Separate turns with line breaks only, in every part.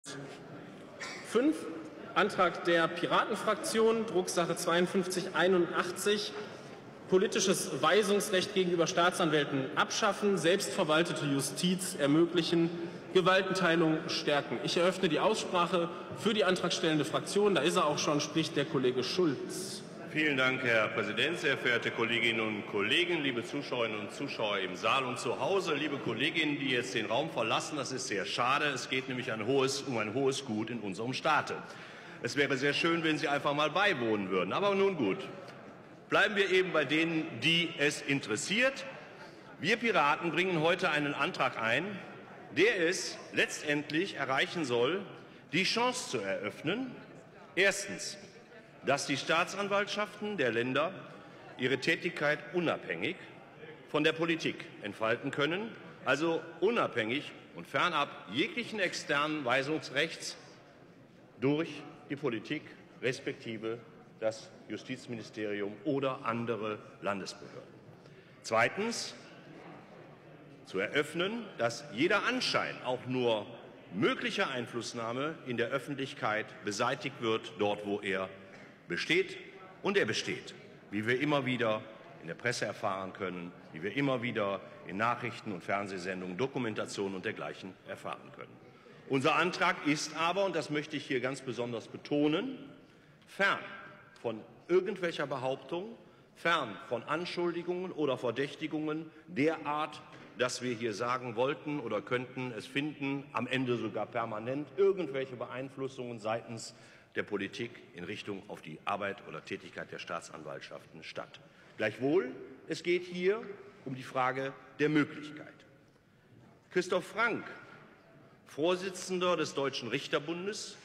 5. Antrag der Piratenfraktion, Drucksache 5281, politisches Weisungsrecht gegenüber Staatsanwälten abschaffen, selbstverwaltete Justiz ermöglichen, Gewaltenteilung stärken. Ich eröffne die Aussprache für die antragstellende Fraktion. Da ist er auch schon, spricht der Kollege Schulz.
Vielen Dank, Herr Präsident, sehr verehrte Kolleginnen und Kollegen, liebe Zuschauerinnen und Zuschauer im Saal und zu Hause, liebe Kolleginnen, die jetzt den Raum verlassen. Das ist sehr schade. Es geht nämlich um ein hohes Gut in unserem Staate. Es wäre sehr schön, wenn Sie einfach mal beiwohnen würden. Aber nun gut. Bleiben wir eben bei denen, die es interessiert. Wir Piraten bringen heute einen Antrag ein, der es letztendlich erreichen soll, die Chance zu eröffnen, erstens, dass die Staatsanwaltschaften der Länder ihre Tätigkeit unabhängig von der Politik entfalten können, also unabhängig und fernab jeglichen externen Weisungsrechts durch die Politik respektive das Justizministerium oder andere Landesbehörden. Zweitens, zu eröffnen, dass jeder Anschein auch nur möglicher Einflussnahme in der Öffentlichkeit beseitigt wird, dort wo er besteht, und er besteht, wie wir immer wieder in der Presse erfahren können, wie wir immer wieder in Nachrichten und Fernsehsendungen, Dokumentationen und dergleichen erfahren können. Unser Antrag ist aber, und das möchte ich hier ganz besonders betonen, fern von irgendwelcher Behauptung, fern von Anschuldigungen oder Verdächtigungen derart, dass wir hier sagen wollten oder könnten, es finden am Ende sogar permanent irgendwelche Beeinflussungen seitens der Politik in Richtung auf die Arbeit oder Tätigkeit der Staatsanwaltschaften statt. Gleichwohl, es geht hier um die Frage der Möglichkeit. Christoph Frank, Vorsitzender des Deutschen Richterbundes,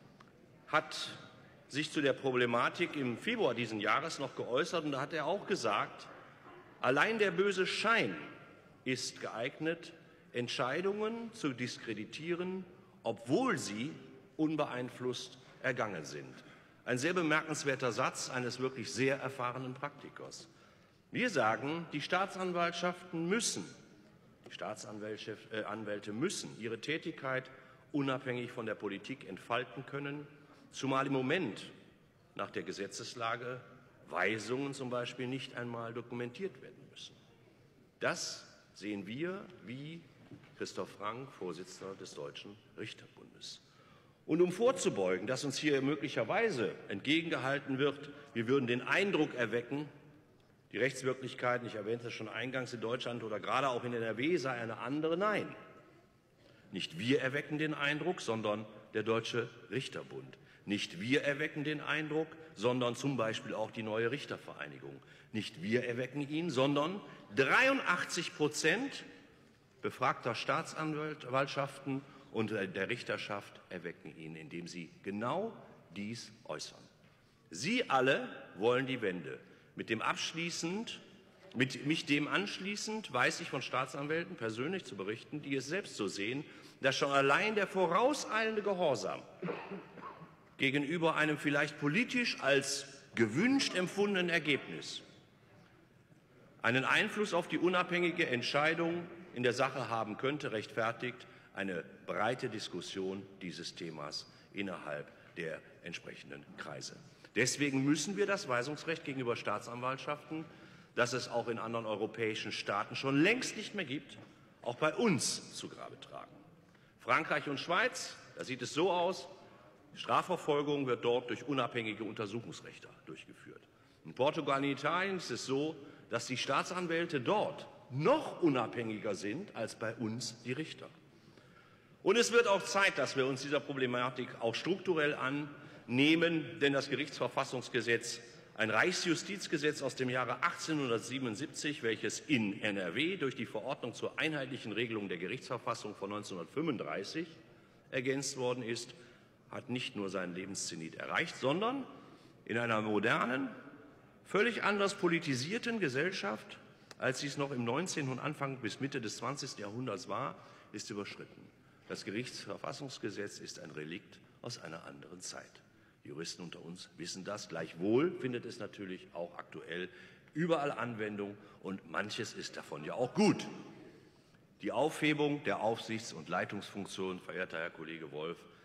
hat sich zu der Problematik im Februar diesen Jahres noch geäußert, und da hat er auch gesagt, allein der böse Schein ist geeignet, Entscheidungen zu diskreditieren, obwohl sie unbeeinflusst ergangen sind. Ein sehr bemerkenswerter Satz eines wirklich sehr erfahrenen Praktikers. Wir sagen, die Staatsanwaltschaften müssen, die Staatsanwälte müssen ihre Tätigkeit unabhängig von der Politik entfalten können, zumal im Moment nach der Gesetzeslage Weisungen zum Beispiel nicht einmal dokumentiert werden müssen. Das sehen wir wie Christoph Frank, Vorsitzender des Deutschen Richterbundes. Und um vorzubeugen, dass uns hier möglicherweise entgegengehalten wird, wir würden den Eindruck erwecken, die Rechtswirklichkeit, ich erwähnte es schon eingangs, in Deutschland oder gerade auch in NRW sei eine andere. Nein, nicht wir erwecken den Eindruck, sondern der Deutsche Richterbund. Nicht wir erwecken den Eindruck, sondern zum Beispiel auch die neue Richtervereinigung. Nicht wir erwecken ihn, sondern 83% befragter Staatsanwaltschaften und der Richterschaft erwecken ihn, indem sie genau dies äußern. Sie alle wollen die Wende. Mit dem anschließend weiß ich von Staatsanwälten persönlich zu berichten, die es selbst so sehen, dass schon allein der vorauseilende Gehorsam gegenüber einem vielleicht politisch als gewünscht empfundenen Ergebnis einen Einfluss auf die unabhängige Entscheidung in der Sache haben könnte, rechtfertigt eine breite Diskussion dieses Themas innerhalb der entsprechenden Kreise. Deswegen müssen wir das Weisungsrecht gegenüber Staatsanwaltschaften, das es auch in anderen europäischen Staaten schon längst nicht mehr gibt, auch bei uns zu Grabe tragen. Frankreich und Schweiz, da sieht es so aus, Strafverfolgung wird dort durch unabhängige Untersuchungsrichter durchgeführt. In Portugal und Italien ist es so, dass die Staatsanwälte dort noch unabhängiger sind als bei uns die Richter. Und es wird auch Zeit, dass wir uns dieser Problematik auch strukturell annehmen, denn das Gerichtsverfassungsgesetz, ein Reichsjustizgesetz aus dem Jahre 1877, welches in NRW durch die Verordnung zur einheitlichen Regelung der Gerichtsverfassung von 1935 ergänzt worden ist, hat nicht nur seinen Lebenszenit erreicht, sondern in einer modernen, völlig anders politisierten Gesellschaft, als sie es noch im 19. und Anfang bis Mitte des 20. Jahrhunderts war, ist überschritten. Das Gerichtsverfassungsgesetz ist ein Relikt aus einer anderen Zeit. Die Juristen unter uns wissen das. Gleichwohl findet es natürlich auch aktuell überall Anwendung, und manches ist davon ja auch gut. Die Aufhebung der Aufsichts- und Leitungsfunktion, verehrter Herr Kollege Wolf,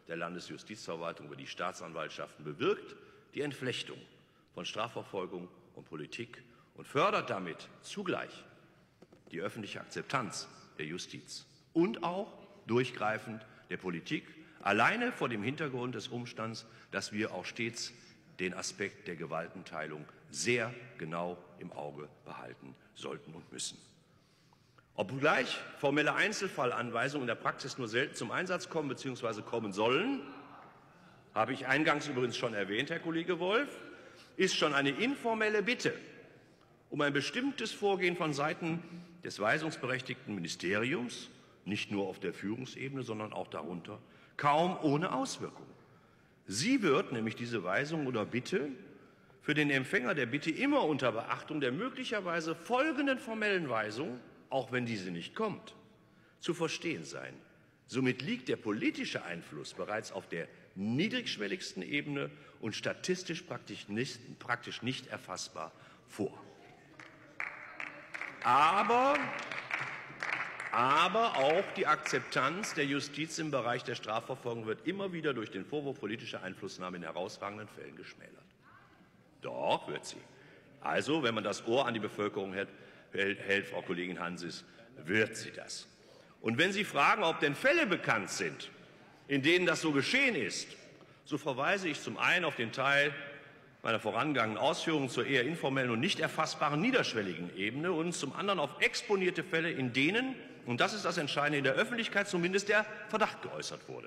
der Landesjustizverwaltung über die Staatsanwaltschaften bewirkt die Entflechtung von Strafverfolgung und Politik und fördert damit zugleich die öffentliche Akzeptanz der Justiz und auch durchgreifend der Politik, alleine vor dem Hintergrund des Umstands, dass wir auch stets den Aspekt der Gewaltenteilung sehr genau im Auge behalten sollten und müssen. Obgleich formelle Einzelfallanweisungen in der Praxis nur selten zum Einsatz kommen bzw. kommen sollen, habe ich eingangs übrigens schon erwähnt, Herr Kollege Wolf, ist schon eine informelle Bitte um ein bestimmtes Vorgehen von Seiten des weisungsberechtigten Ministeriums, nicht nur auf der Führungsebene, sondern auch darunter, kaum ohne Auswirkung. Sie wird, nämlich diese Weisung oder Bitte, für den Empfänger der Bitte immer unter Beachtung der möglicherweise folgenden formellen Weisung, auch wenn diese nicht kommt, zu verstehen sein. Somit liegt der politische Einfluss bereits auf der niedrigschwelligsten Ebene und statistisch praktisch nicht erfassbar vor. Aber auch die Akzeptanz der Justiz im Bereich der Strafverfolgung wird immer wieder durch den Vorwurf politischer Einflussnahme in herausragenden Fällen geschmälert. Doch wird sie. Also, wenn man das Ohr an die Bevölkerung hält, Frau Kollegin Hansis, wird sie das. Und wenn Sie fragen, ob denn Fälle bekannt sind, in denen das so geschehen ist, so verweise ich zum einen auf den Teil meiner vorangegangenen Ausführungen zur eher informellen und nicht erfassbaren niederschwelligen Ebene und zum anderen auf exponierte Fälle, in denen, und das ist das Entscheidende, in der Öffentlichkeit zumindest der Verdacht geäußert wurde.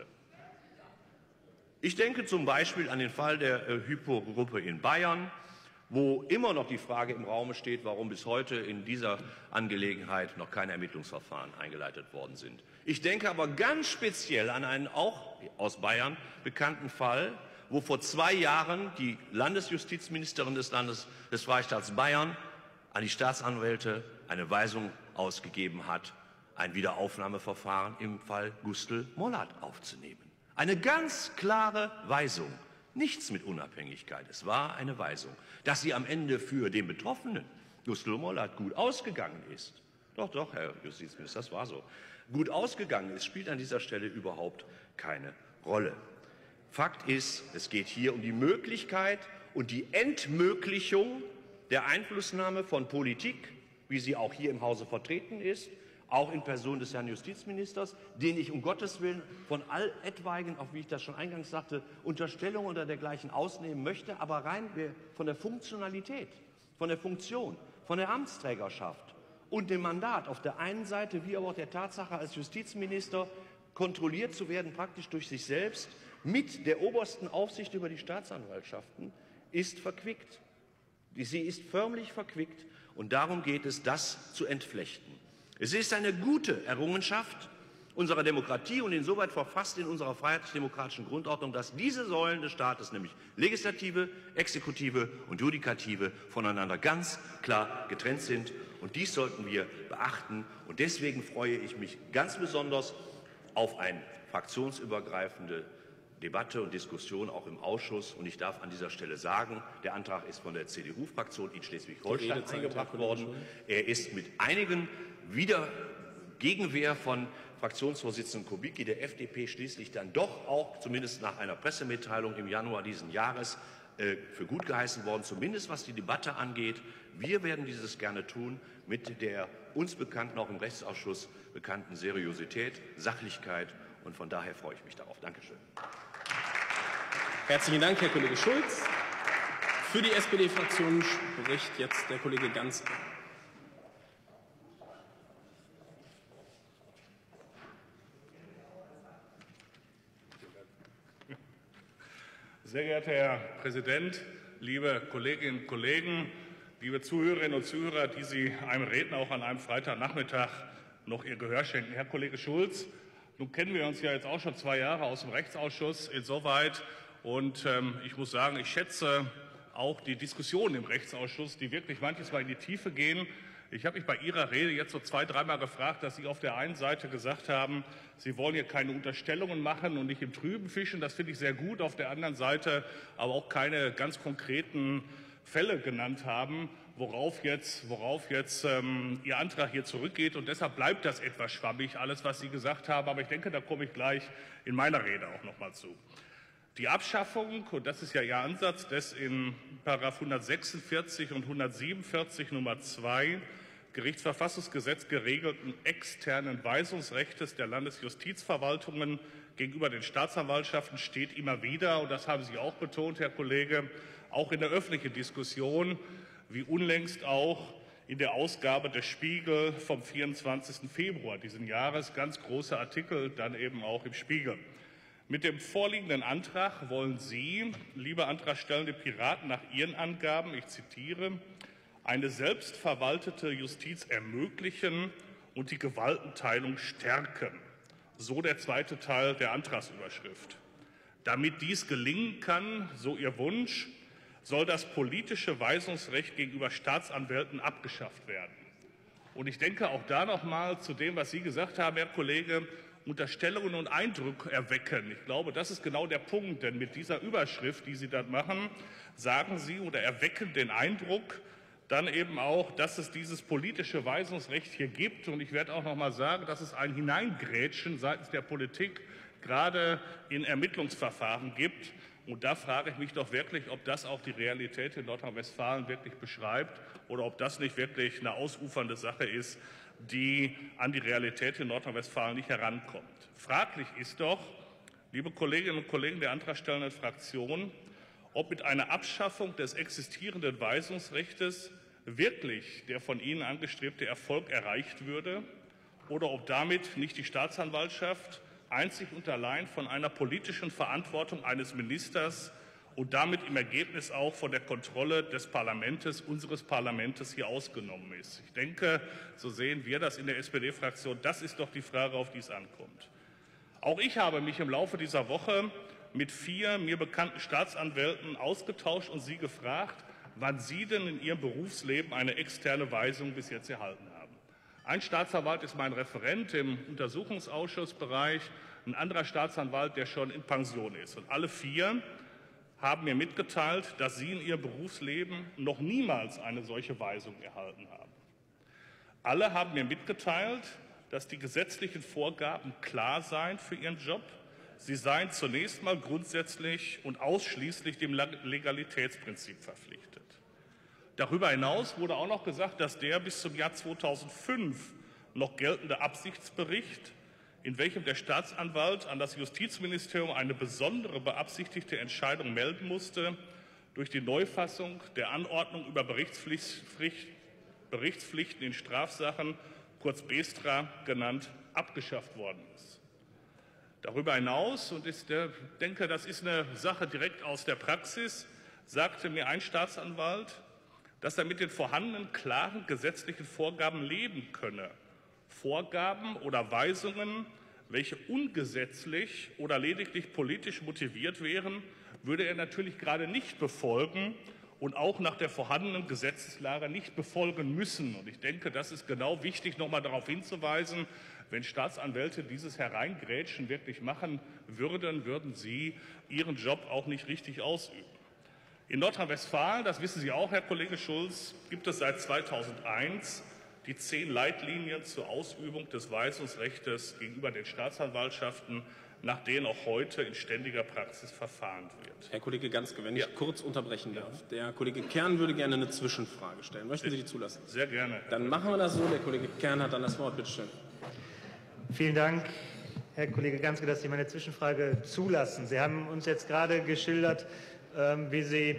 Ich denke zum Beispiel an den Fall der Hypo-Gruppe in Bayern, wo immer noch die Frage im Raum steht, warum bis heute in dieser Angelegenheit noch keine Ermittlungsverfahren eingeleitet worden sind. Ich denke aber ganz speziell an einen auch aus Bayern bekannten Fall, wo vor 2 Jahren die Landesjustizministerin des Freistaats Bayern an die Staatsanwälte eine Weisung ausgegeben hat, ein Wiederaufnahmeverfahren im Fall Gustl-Mollert aufzunehmen. Eine ganz klare Weisung, nichts mit Unabhängigkeit. Es war eine Weisung, dass sie am Ende für den Betroffenen, Gustl-Mollert, gut ausgegangen ist. Doch, Herr Justizminister, das war so. Gut ausgegangen ist, spielt an dieser Stelle überhaupt keine Rolle. Fakt ist, es geht hier um die Möglichkeit und die Entmöglichung der Einflussnahme von Politik, wie sie auch hier im Hause vertreten ist, auch in Person des Herrn Justizministers, den ich um Gottes Willen von all etwaigen, auch wie ich das schon eingangs sagte, Unterstellungen oder dergleichen ausnehmen möchte, aber rein von der Funktionalität, von der Funktion, von der Amtsträgerschaft und dem Mandat auf der einen Seite, wie aber auch der Tatsache als Justizminister kontrolliert zu werden, praktisch durch sich selbst, mit der obersten Aufsicht über die Staatsanwaltschaften, ist verquickt. Sie ist förmlich verquickt und darum geht es, das zu entflechten. Es ist eine gute Errungenschaft unserer Demokratie und insoweit verfasst in unserer freiheitlich-demokratischen Grundordnung, dass diese Säulen des Staates, nämlich Legislative, Exekutive und Judikative, voneinander ganz klar getrennt sind. Und dies sollten wir beachten. Und deswegen freue ich mich ganz besonders auf eine fraktionsübergreifende Debatte und Diskussion auch im Ausschuss. Und ich darf an dieser Stelle sagen, der Antrag ist von der CDU-Fraktion in Schleswig-Holstein eingebracht worden. Er ist mit einigen Gegenwehr von Fraktionsvorsitzenden Kubicki der FDP schließlich dann doch auch, zumindest nach einer Pressemitteilung im Januar diesen Jahres, für gut geheißen worden, zumindest was die Debatte angeht. Wir werden dieses gerne tun mit der uns bekannten, auch im Rechtsausschuss bekannten Seriosität, Sachlichkeit. Und von daher freue ich mich darauf. Dankeschön.
Herzlichen Dank, Herr Kollege Schulz. Für die SPD-Fraktion spricht jetzt der Kollege Ganz.
Sehr geehrter Herr Präsident, liebe Kolleginnen und Kollegen, liebe Zuhörerinnen und Zuhörer, die Sie einem Redner auch an einem Freitagnachmittag noch Ihr Gehör schenken. Herr Kollege Schulz, nun kennen wir uns ja jetzt auch schon 2 Jahre aus dem Rechtsausschuss insoweit. Und ich muss sagen, ich schätze auch die Diskussionen im Rechtsausschuss, die wirklich manches Mal in die Tiefe gehen. Ich habe mich bei Ihrer Rede jetzt so 2-, 3-mal gefragt, dass Sie auf der einen Seite gesagt haben, Sie wollen hier keine Unterstellungen machen und nicht im Trüben fischen. Das finde ich sehr gut. Auf der anderen Seite aber auch keine ganz konkreten Fälle genannt haben, worauf jetzt Ihr Antrag hier zurückgeht. Und deshalb bleibt das etwas schwammig, alles, was Sie gesagt haben. Aber ich denke, da komme ich gleich in meiner Rede auch noch mal zu. Die Abschaffung, und das ist ja Ihr Ansatz, des in § 146 und 147 Nummer 2 Gerichtsverfassungsgesetz geregelten externen Weisungsrechts der Landesjustizverwaltungen gegenüber den Staatsanwaltschaften steht immer wieder, und das haben Sie auch betont, Herr Kollege, auch in der öffentlichen Diskussion, wie unlängst auch in der Ausgabe des Spiegel vom 24. Februar diesen Jahres, ganz große Artikel, dann eben auch im Spiegel. Mit dem vorliegenden Antrag wollen Sie, liebe antragstellende Piraten, nach Ihren Angaben, ich zitiere, eine selbstverwaltete Justiz ermöglichen und die Gewaltenteilung stärken. So der zweite Teil der Antragsüberschrift. Damit dies gelingen kann, so Ihr Wunsch, soll das politische Weisungsrecht gegenüber Staatsanwälten abgeschafft werden. Und ich denke auch da noch mal zu dem, was Sie gesagt haben, Herr Kollege, Unterstellungen und Eindruck erwecken. Ich glaube, das ist genau der Punkt, denn mit dieser Überschrift, die Sie dann machen, sagen Sie oder erwecken den Eindruck, dann eben auch, dass es dieses politische Weisungsrecht hier gibt. Und ich werde auch noch mal sagen, dass es ein Hineingrätschen seitens der Politik gerade in Ermittlungsverfahren gibt. Und da frage ich mich doch wirklich, ob das auch die Realität in Nordrhein-Westfalen wirklich beschreibt oder ob das nicht wirklich eine ausufernde Sache ist, die an die Realität in Nordrhein-Westfalen nicht herankommt. Fraglich ist doch, liebe Kolleginnen und Kollegen der antragstellenden Fraktion, ob mit einer Abschaffung des existierenden Weisungsrechts wirklich der von Ihnen angestrebte Erfolg erreicht würde oder ob damit nicht die Staatsanwaltschaft einzig und allein von einer politischen Verantwortung eines Ministers und damit im Ergebnis auch von der Kontrolle des Parlaments, unseres Parlaments hier ausgenommen ist. Ich denke, so sehen wir das in der SPD-Fraktion. Das ist doch die Frage, auf die es ankommt. Auch ich habe mich im Laufe dieser Woche mit 4 mir bekannten Staatsanwälten ausgetauscht und sie gefragt, wann sie denn in ihrem Berufsleben eine externe Weisung bis jetzt erhalten haben. Ein Staatsanwalt ist mein Referent im Untersuchungsausschussbereich, ein anderer Staatsanwalt, der schon in Pension ist. Und alle 4 haben mir mitgeteilt, dass sie in ihrem Berufsleben noch niemals eine solche Weisung erhalten haben. Alle haben mir mitgeteilt, dass die gesetzlichen Vorgaben klar seien für ihren Job. Sie seien zunächst mal grundsätzlich und ausschließlich dem Legalitätsprinzip verpflichtet. Darüber hinaus wurde auch noch gesagt, dass der bis zum Jahr 2005 noch geltende Absichtsbericht, in welchem der Staatsanwalt an das Justizministerium eine besondere beabsichtigte Entscheidung melden musste, durch die Neufassung der Anordnung über Berichtspflichten in Strafsachen, kurz BESTRA genannt, abgeschafft worden ist. Darüber hinaus, und ich denke, das ist eine Sache direkt aus der Praxis, sagte mir ein Staatsanwalt, dass er mit den vorhandenen klaren gesetzlichen Vorgaben leben könne. Vorgaben oder Weisungen, welche ungesetzlich oder lediglich politisch motiviert wären, würde er natürlich gerade nicht befolgen und auch nach der vorhandenen Gesetzeslage nicht befolgen müssen. Und ich denke, das ist genau wichtig, noch mal darauf hinzuweisen, wenn Staatsanwälte dieses Hereingrätschen wirklich machen würden, würden sie ihren Job auch nicht richtig ausüben. In Nordrhein-Westfalen, das wissen Sie auch, Herr Kollege Schulz, gibt es seit 2001 die 10 Leitlinien zur Ausübung des Weisungsrechts gegenüber den Staatsanwaltschaften, nach denen auch heute in ständiger Praxis verfahren wird.
Herr Kollege Ganske, wenn ich kurz unterbrechen darf. Der Kollege Kern würde gerne eine Zwischenfrage stellen. Möchten Sie die zulassen?
Sehr gerne.
Dann machen wir das so. Der Kollege Kern hat dann das Wort. Bitte schön.
Vielen Dank, Herr Kollege Ganske, dass Sie meine Zwischenfrage zulassen. Sie haben uns jetzt gerade geschildert, wie Sie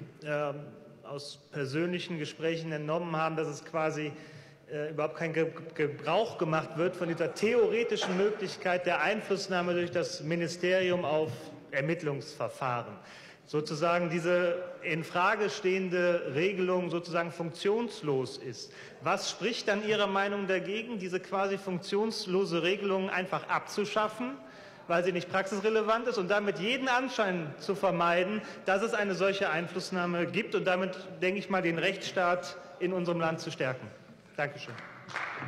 aus persönlichen Gesprächen entnommen haben, dass es quasi überhaupt kein Gebrauch gemacht wird von dieser theoretischen Möglichkeit der Einflussnahme durch das Ministerium auf Ermittlungsverfahren. Sozusagen diese in Frage stehende Regelung sozusagen funktionslos ist. Was spricht dann Ihrer Meinung dagegen, diese quasi funktionslose Regelung einfach abzuschaffen, weil sie nicht praxisrelevant ist und damit jeden Anschein zu vermeiden, dass es eine solche Einflussnahme gibt und damit, denke ich mal, den Rechtsstaat in unserem Land zu stärken? Dankeschön.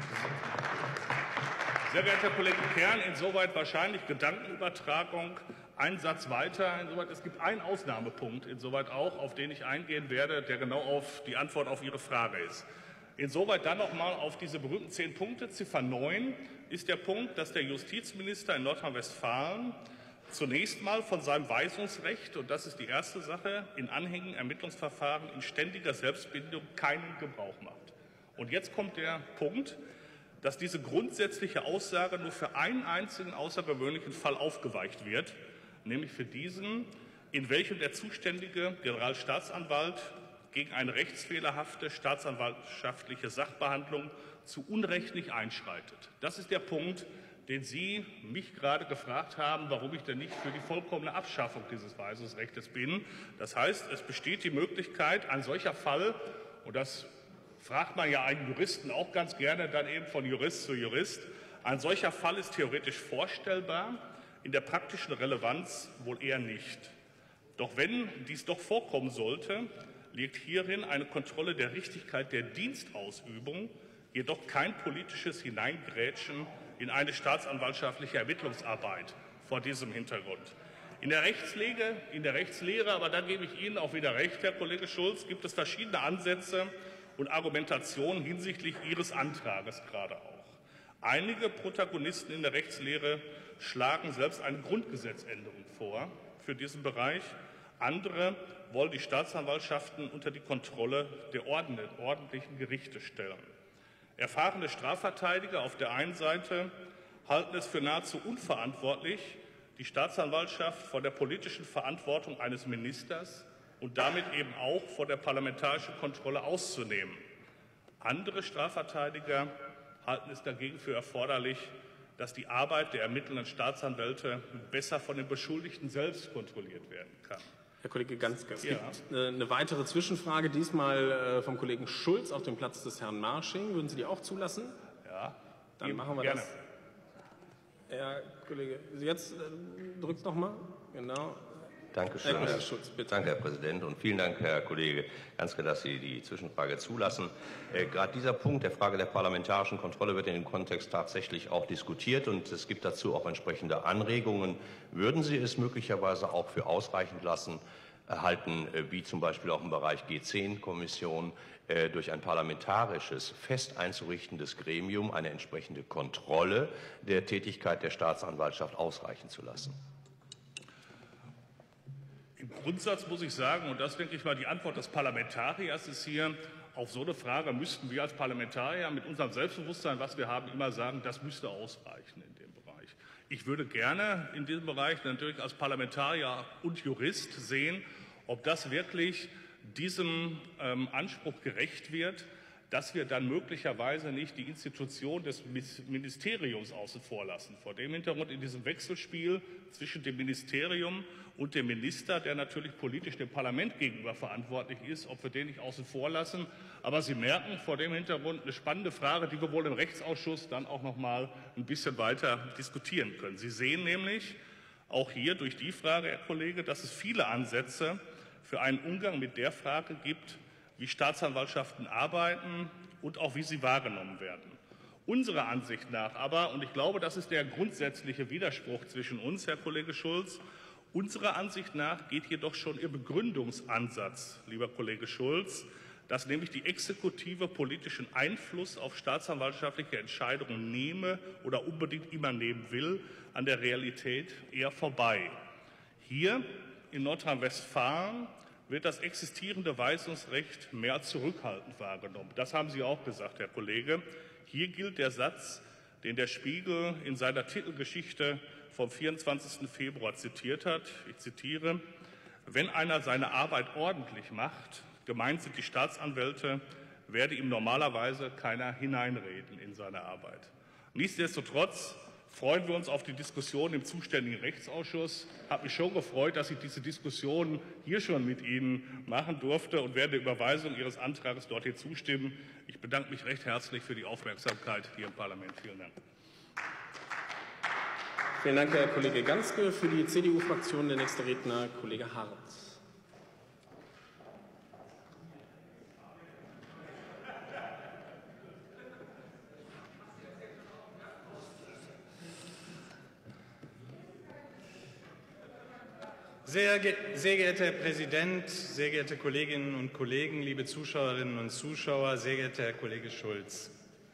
Sehr geehrter Herr Kollege Kern, insoweit wahrscheinlich Gedankenübertragung einen Satz weiter. Insoweit, es gibt einen Ausnahmepunkt, insoweit auch, auf den ich eingehen werde, der genau auf die Antwort auf Ihre Frage ist. Insoweit dann nochmal auf diese berühmten 10 Punkte. Ziffer 9 ist der Punkt, dass der Justizminister in Nordrhein-Westfalen zunächst mal von seinem Weisungsrecht, und das ist die erste Sache, in anhängigen Ermittlungsverfahren in ständiger Selbstbindung keinen Gebrauch macht. Und jetzt kommt der Punkt, dass diese grundsätzliche Aussage nur für einen einzigen außergewöhnlichen Fall aufgeweicht wird, nämlich für diesen, in welchem der zuständige Generalstaatsanwalt gegen eine rechtsfehlerhafte staatsanwaltschaftliche Sachbehandlung zu Unrecht nicht einschreitet. Das ist der Punkt, den Sie mich gerade gefragt haben, warum ich denn nicht für die vollkommene Abschaffung dieses Weisungsrechts bin. Das heißt, es besteht die Möglichkeit, ein solcher Fall, und das fragt man ja einen Juristen auch ganz gerne, dann eben von Jurist zu Jurist, ein solcher Fall ist theoretisch vorstellbar, in der praktischen Relevanz wohl eher nicht. Doch wenn dies doch vorkommen sollte, liegt hierin eine Kontrolle der Richtigkeit der Dienstausübung, jedoch kein politisches Hineingrätschen in eine staatsanwaltschaftliche Ermittlungsarbeit vor diesem Hintergrund. In der Rechtslehre, aber da gebe ich Ihnen auch wieder recht, Herr Kollege Schulz, gibt es verschiedene Ansätze und Argumentationen hinsichtlich Ihres Antrages gerade auch. Einige Protagonisten in der Rechtslehre schlagen selbst eine Grundgesetzänderung vor für diesen Bereich. Andere wollen die Staatsanwaltschaften unter die Kontrolle der ordentlichen Gerichte stellen. Erfahrene Strafverteidiger auf der einen Seite halten es für nahezu unverantwortlich, die Staatsanwaltschaft vor der politischen Verantwortung eines Ministers und damit eben auch vor der parlamentarischen Kontrolle auszunehmen. Andere Strafverteidiger halten es dagegen für erforderlich, dass die Arbeit der ermittelnden Staatsanwälte besser von den Beschuldigten selbst kontrolliert werden kann.
Herr Kollege Ganske, es gibt eine weitere Zwischenfrage, diesmal vom Kollegen Schulz auf dem Platz des Herrn Marsching. Würden Sie die auch zulassen?
Ja.
Dann machen wir
gerne.
das. Herr Kollege, jetzt drückt es nochmal. Genau.
Dankeschön.
Herr Schulz, bitte.
Danke, Herr Präsident, und vielen Dank, Herr Kollege Ganske, dass Sie die Zwischenfrage zulassen. Gerade dieser Punkt der Frage der parlamentarischen Kontrolle wird in dem Kontext tatsächlich auch diskutiert, und es gibt dazu auch entsprechende Anregungen. Würden Sie es möglicherweise auch für ausreichend halten, wie zum Beispiel auch im Bereich G10-Kommission, durch ein parlamentarisches, fest einzurichtendes Gremium eine entsprechende Kontrolle der Tätigkeit der Staatsanwaltschaft ausreichen zu lassen?
Im Grundsatz muss ich sagen, und das denke ich mal, die Antwort des Parlamentariers ist hier, auf so eine Frage müssten wir als Parlamentarier mit unserem Selbstbewusstsein, was wir haben, immer sagen, das müsste ausreichen in dem Bereich. Ich würde gerne in diesem Bereich natürlich als Parlamentarier und Jurist sehen, ob das wirklich diesem Anspruch gerecht wird, dass wir dann möglicherweise nicht die Institution des Ministeriums außen vor lassen. Vor dem Hintergrund in diesem Wechselspiel zwischen dem Ministerium und dem Minister, der natürlich politisch dem Parlament gegenüber verantwortlich ist, ob wir den nicht außen vor lassen. Aber Sie merken, vor dem Hintergrund eine spannende Frage, die wir wohl im Rechtsausschuss dann auch noch mal ein bisschen weiter diskutieren können. Sie sehen nämlich auch hier durch die Frage, Herr Kollege, dass es viele Ansätze für einen Umgang mit der Frage gibt, wie Staatsanwaltschaften arbeiten und auch wie sie wahrgenommen werden. Unserer Ansicht nach aber, und ich glaube, das ist der grundsätzliche Widerspruch zwischen uns, Herr Kollege Schulz, unserer Ansicht nach geht jedoch schon Ihr Begründungsansatz, lieber Kollege Schulz, dass nämlich die Exekutive politischen Einfluss auf staatsanwaltschaftliche Entscheidungen nehme oder unbedingt immer nehmen will, an der Realität eher vorbei. Hier in Nordrhein-Westfalen wird das existierende Weisungsrecht mehr zurückhaltend wahrgenommen. Das haben Sie auch gesagt, Herr Kollege. Hier gilt der Satz, den der Spiegel in seiner Titelgeschichte vom 24. Februar zitiert hat. Ich zitiere: Wenn einer seine Arbeit ordentlich macht, gemeint sind die Staatsanwälte, werde ihm normalerweise keiner hineinreden in seine Arbeit. Nichtsdestotrotz freuen wir uns auf die Diskussion im zuständigen Rechtsausschuss. Ich habe mich schon gefreut, dass ich diese Diskussion hier schon mit Ihnen machen durfte, und werde der Überweisung Ihres Antrags dorthin zustimmen. Ich bedanke mich recht herzlich für die Aufmerksamkeit hier im Parlament. Vielen Dank.
Vielen Dank, Herr Kollege Ganske. Für die CDU-Fraktion der nächste Redner, Kollege Hartz.
Sehr geehrter Herr Präsident, sehr geehrte Kolleginnen und Kollegen, liebe Zuschauerinnen und Zuschauer, sehr geehrter Herr Kollege Schulz!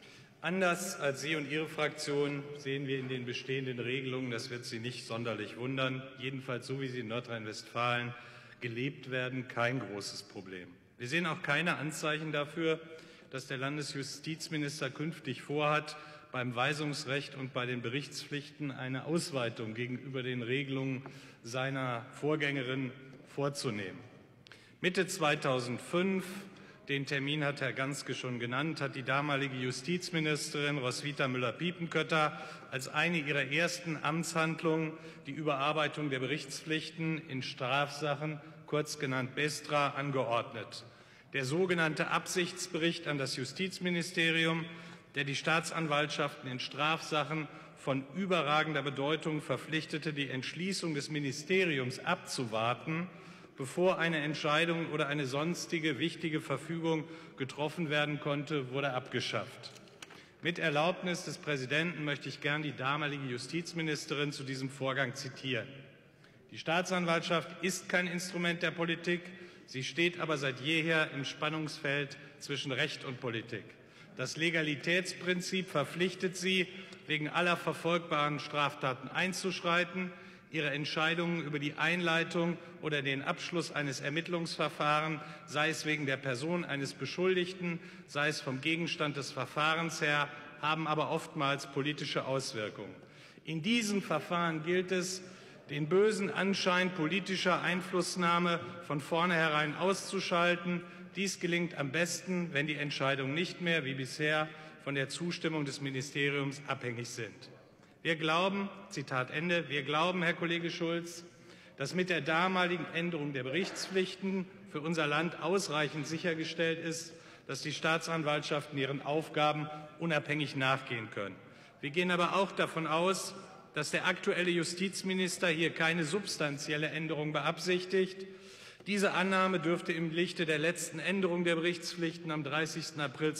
Anders als Sie und Ihre Fraktion sehen wir in den bestehenden Regelungen, das wird Sie nicht sonderlich wundern, jedenfalls so wie sie in Nordrhein-Westfalen gelebt werden, kein großes Problem. Wir sehen auch keine Anzeichen dafür, dass der Landesjustizminister künftig vorhat, beim Weisungsrecht und bei den Berichtspflichten eine Ausweitung gegenüber den Regelungen seiner Vorgängerin vorzunehmen. Mitte 2005, den Termin hat Herr Ganske schon genannt, hat die damalige Justizministerin Roswitha Müller-Piepenkötter als eine ihrer ersten Amtshandlungen die Überarbeitung der Berichtspflichten in Strafsachen, kurz genannt BESTRA, angeordnet. Der sogenannte Absichtsbericht an das Justizministerium, der die Staatsanwaltschaften in Strafsachen von überragender Bedeutung verpflichtete, die Entschließung des Ministeriums abzuwarten, bevor eine Entscheidung oder eine sonstige wichtige Verfügung getroffen werden konnte, wurde abgeschafft. Mit Erlaubnis des Präsidenten möchte ich gern die damalige Justizministerin zu diesem Vorgang zitieren. Die Staatsanwaltschaft ist kein Instrument der Politik, sie steht aber seit jeher im Spannungsfeld zwischen Recht und Politik. Das Legalitätsprinzip verpflichtet sie, wegen aller verfolgbaren Straftaten einzuschreiten, ihre Entscheidungen über die Einleitung oder den Abschluss eines Ermittlungsverfahrens, sei es wegen der Person eines Beschuldigten, sei es vom Gegenstand des Verfahrens her, haben aber oftmals politische Auswirkungen. In diesem Verfahren gilt es, den bösen Anschein politischer Einflussnahme von vornherein auszuschalten. Dies gelingt am besten, wenn die Entscheidungen nicht mehr, wie bisher, von der Zustimmung des Ministeriums abhängig sind. Wir glauben, Zitat Ende, wir glauben, Herr Kollege Schulz, dass mit der damaligen Änderung der Berichtspflichten für unser Land ausreichend sichergestellt ist, dass die Staatsanwaltschaften ihren Aufgaben unabhängig nachgehen können. Wir gehen aber auch davon aus, dass der aktuelle Justizminister hier keine substanzielle Änderung beabsichtigt. Diese Annahme dürfte im Lichte der letzten Änderung der Berichtspflichten am 30. April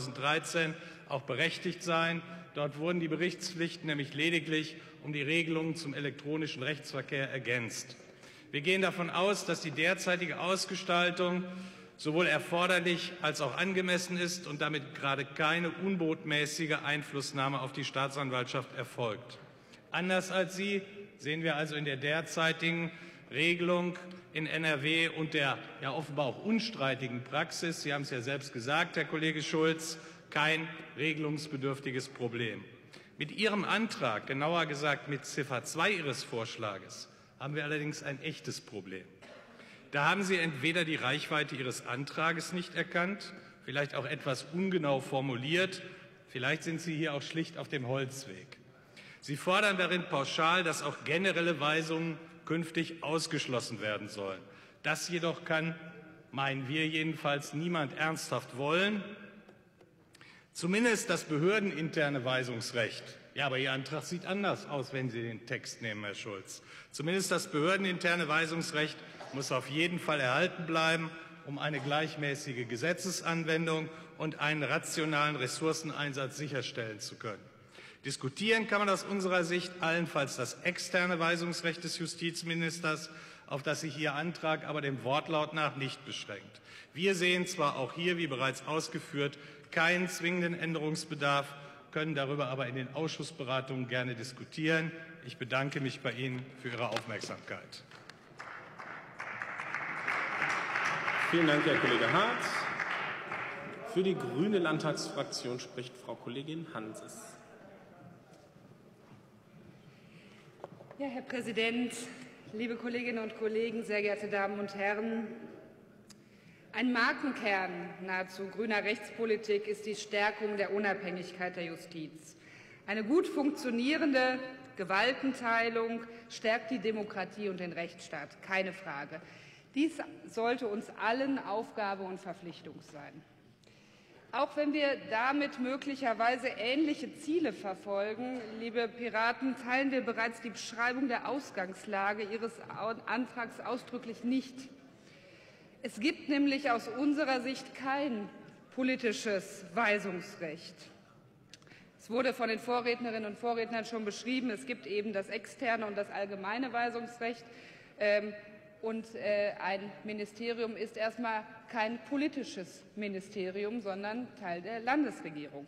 2013 auch berechtigt sein. Dort wurden die Berichtspflichten nämlich lediglich um die Regelungen zum elektronischen Rechtsverkehr ergänzt. Wir gehen davon aus, dass die derzeitige Ausgestaltung sowohl erforderlich als auch angemessen ist und damit gerade keine unbotmäßige Einflussnahme auf die Staatsanwaltschaft erfolgt. Anders als Sie sehen wir also in der derzeitigen Regelung in NRW und der ja offenbar auch unstreitigen Praxis, Sie haben es ja selbst gesagt, Herr Kollege Schulz, kein regelungsbedürftiges Problem. Mit Ihrem Antrag, genauer gesagt mit Ziffer 2 Ihres Vorschlages, haben wir allerdings ein echtes Problem. Da haben Sie entweder die Reichweite Ihres Antrages nicht erkannt, vielleicht auch etwas ungenau formuliert, vielleicht sind Sie hier auch schlicht auf dem Holzweg. Sie fordern darin pauschal, dass auch generelle Weisungen künftig ausgeschlossen werden sollen. Das jedoch kann, meinen wir jedenfalls, niemand ernsthaft wollen. Zumindest das behördeninterne Weisungsrecht. Ja, aber Ihr Antrag sieht anders aus, wenn Sie den Text nehmen, Herr Schulz. Zumindest das behördeninterne Weisungsrecht muss auf jeden Fall erhalten bleiben, um eine gleichmäßige Gesetzesanwendung und einen rationalen Ressourceneinsatz sicherstellen zu können. Diskutieren kann man aus unserer Sicht allenfalls das externe Weisungsrecht des Justizministers, auf das sich Ihr Antrag aber dem Wortlaut nach nicht beschränkt. Wir sehen zwar auch hier, wie bereits ausgeführt, keinen zwingenden Änderungsbedarf, können darüber aber in den Ausschussberatungen gerne diskutieren. Ich bedanke mich bei Ihnen für Ihre Aufmerksamkeit.
Vielen Dank, Herr Kollege Hart. Für die Grüne Landtagsfraktion spricht Frau Kollegin Hanses.
Ja, Herr Präsident, liebe Kolleginnen und Kollegen, sehr geehrte Damen und Herren! Ein Markenkern nahezu grüner Rechtspolitik ist die Stärkung der Unabhängigkeit der Justiz. Eine gut funktionierende Gewaltenteilung stärkt die Demokratie und den Rechtsstaat, keine Frage. Dies sollte uns allen Aufgabe und Verpflichtung sein. Auch wenn wir damit möglicherweise ähnliche Ziele verfolgen, liebe Piraten, teilen wir bereits die Beschreibung der Ausgangslage Ihres Antrags ausdrücklich nicht. Es gibt nämlich aus unserer Sicht kein politisches Weisungsrecht. Es wurde von den Vorrednerinnen und Vorrednern schon beschrieben, es gibt eben das externe und das allgemeine Weisungsrecht. Und ein Ministerium ist erstmal kein politisches Ministerium, sondern Teil der Landesregierung.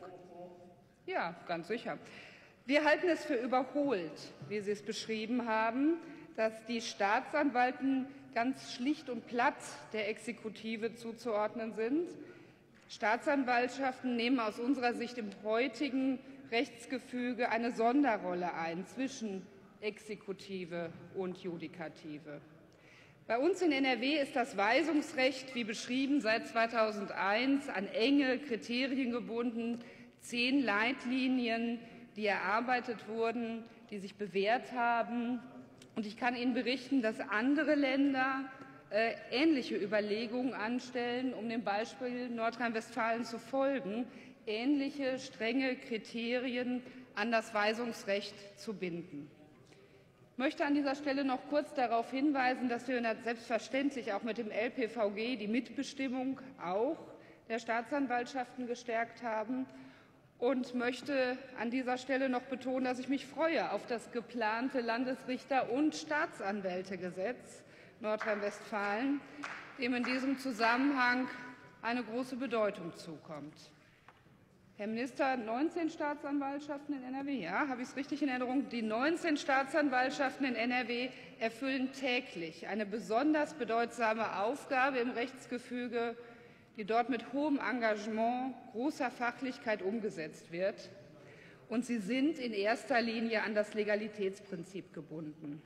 Ja, ganz sicher. Wir halten es für überholt, wie Sie es beschrieben haben, dass die Staatsanwalten ganz schlicht und platt der Exekutive zuzuordnen sind. Staatsanwaltschaften nehmen aus unserer Sicht im heutigen Rechtsgefüge eine Sonderrolle ein zwischen Exekutive und Judikative. Bei uns in NRW ist das Weisungsrecht, wie beschrieben, seit 2001 an enge Kriterien gebunden, 10 Leitlinien, die erarbeitet wurden, die sich bewährt haben. Und ich kann Ihnen berichten, dass andere Länder ähnliche Überlegungen anstellen, um dem Beispiel Nordrhein-Westfalen zu folgen, ähnliche strenge Kriterien an das Weisungsrecht zu binden. Ich möchte an dieser Stelle noch kurz darauf hinweisen, dass wir selbstverständlich auch mit dem LPVG die Mitbestimmung auch der Staatsanwaltschaften gestärkt haben und möchte an dieser Stelle noch betonen, dass ich mich freue auf das geplante Landesrichter- und Staatsanwältegesetz Nordrhein-Westfalen, dem in diesem Zusammenhang eine große Bedeutung zukommt. Herr Minister, 19 Staatsanwaltschaften in NRW, ja, habe ich es richtig in Erinnerung? Die 19 Staatsanwaltschaften in NRW erfüllen täglich eine besonders bedeutsame Aufgabe im Rechtsgefüge, die dort mit hohem Engagement, großer Fachlichkeit umgesetzt wird. Und sie sind in erster Linie an das Legalitätsprinzip gebunden.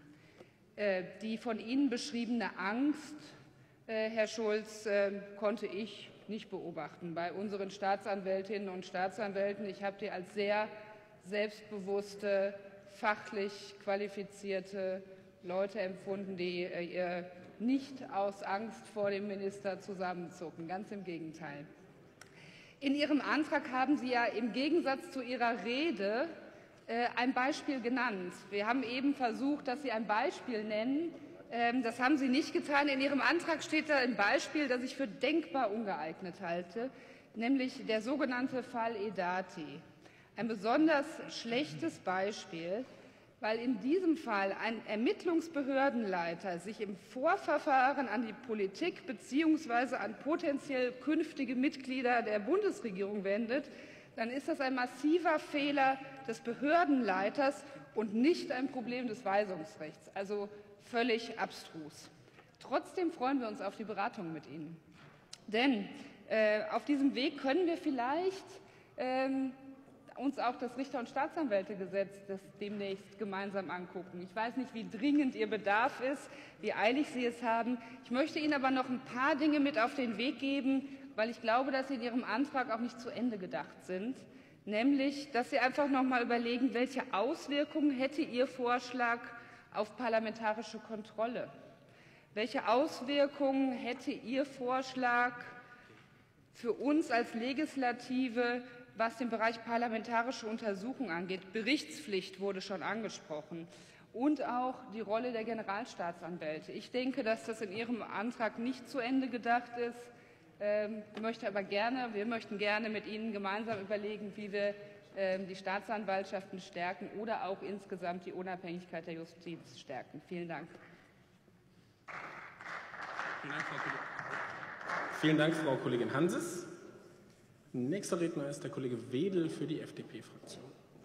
Die von Ihnen beschriebene Angst, Herr Schulz, konnte ich nicht beobachten bei unseren Staatsanwältinnen und Staatsanwälten. Ich habe die als sehr selbstbewusste, fachlich qualifizierte Leute empfunden, die nicht aus Angst vor dem Minister zusammenzucken. Ganz im Gegenteil. In Ihrem Antrag haben Sie ja im Gegensatz zu Ihrer Rede ein Beispiel genannt. Wir haben eben versucht, dass Sie ein Beispiel nennen. Das haben Sie nicht getan. In Ihrem Antrag steht da ein Beispiel, das ich für denkbar ungeeignet halte, nämlich der sogenannte Fall Edati. Ein besonders schlechtes Beispiel, weil in diesem Fall ein Ermittlungsbehördenleiter sich im Vorverfahren an die Politik bzw. an potenziell künftige Mitglieder der Bundesregierung wendet, dann ist das ein massiver Fehler des Behördenleiters und nicht ein Problem des Weisungsrechts. Also völlig abstrus. Trotzdem freuen wir uns auf die Beratung mit Ihnen. Denn auf diesem Weg können wir vielleicht uns auch das Richter- und Staatsanwältegesetz demnächst gemeinsam angucken. Ich weiß nicht, wie dringend Ihr Bedarf ist, wie eilig Sie es haben. Ich möchte Ihnen aber noch ein paar Dinge mit auf den Weg geben, weil ich glaube, dass Sie in Ihrem Antrag auch nicht zu Ende gedacht sind. Nämlich, dass Sie einfach noch mal überlegen, welche Auswirkungen hätte Ihr Vorschlag auf parlamentarische Kontrolle? Welche Auswirkungen hätte Ihr Vorschlag für uns als Legislative, was den Bereich parlamentarische Untersuchung angeht? Berichtspflicht wurde schon angesprochen und auch die Rolle der Generalstaatsanwälte. Ich denke, dass das in Ihrem Antrag nicht zu Ende gedacht ist. Wir möchten gerne mit Ihnen gemeinsam überlegen, wie wir die Staatsanwaltschaften stärken oder auch insgesamt die Unabhängigkeit der Justiz stärken. Vielen Dank.
Vielen Dank, Frau Kollegin Hanses. Nächster Redner ist der Kollege Wedel für die FDP-Fraktion.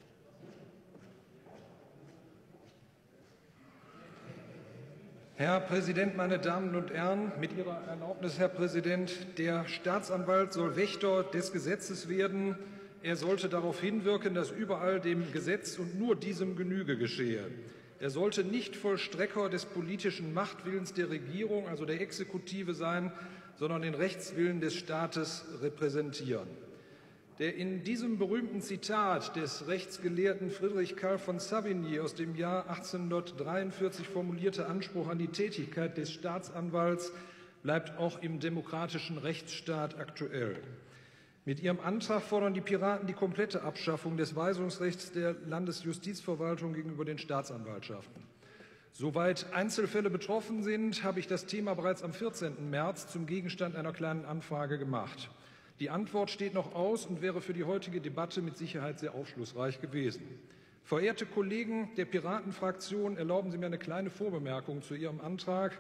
Herr Präsident, meine Damen und Herren! Mit Ihrer Erlaubnis, Herr Präsident, der Staatsanwalt soll Wächter des Gesetzes werden. Er sollte darauf hinwirken, dass überall dem Gesetz und nur diesem Genüge geschehe. Er sollte nicht Vollstrecker des politischen Machtwillens der Regierung, also der Exekutive, sein, sondern den Rechtswillen des Staates repräsentieren. Der in diesem berühmten Zitat des Rechtsgelehrten Friedrich Karl von Savigny aus dem Jahr 1843 formulierte Anspruch an die Tätigkeit des Staatsanwalts bleibt auch im demokratischen Rechtsstaat aktuell. Mit Ihrem Antrag fordern die Piraten die komplette Abschaffung des Weisungsrechts der Landesjustizverwaltung gegenüber den Staatsanwaltschaften. Soweit Einzelfälle betroffen sind, habe ich das Thema bereits am 14. März zum Gegenstand einer kleinen Anfrage gemacht. Die Antwort steht noch aus und wäre für die heutige Debatte mit Sicherheit sehr aufschlussreich gewesen. Verehrte Kollegen der Piratenfraktion, erlauben Sie mir eine kleine Vorbemerkung zu Ihrem Antrag.